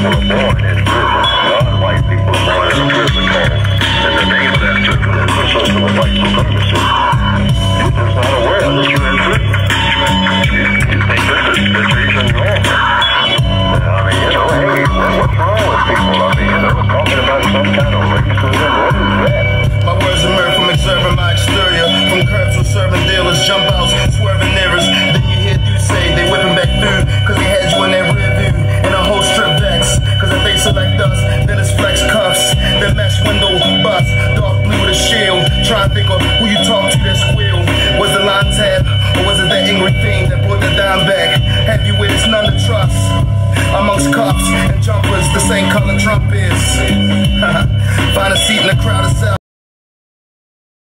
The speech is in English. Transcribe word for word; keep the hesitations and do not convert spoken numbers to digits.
people are born in prison. Non-white people are born in a prison home. And the name of that prison is the system of white supremacy. You're just not aware that you're in prison. You, you think this is, this is even normal. I mean, you know, hey, what's wrong with people? I mean, you know, talking about some kind of racism. What is that? My words emerge from observing my exterior. From curbs with serving dealers, jump outs, swerving mirrors. Then you hear dudes say they whipping back through, cause they had you in their rear view. And a whole strip backs, cause if they select us, then it's flex cuffs. Then mesh window bust, dark blue with a shield. Try and think of who you talk to that squeal. Was the line tab, or was it that angry thing that brought the dime back? Have you witnessed none to trust? Amongst cuffs and jumpers, the same color Trump is. Find a seat in the crowd of South.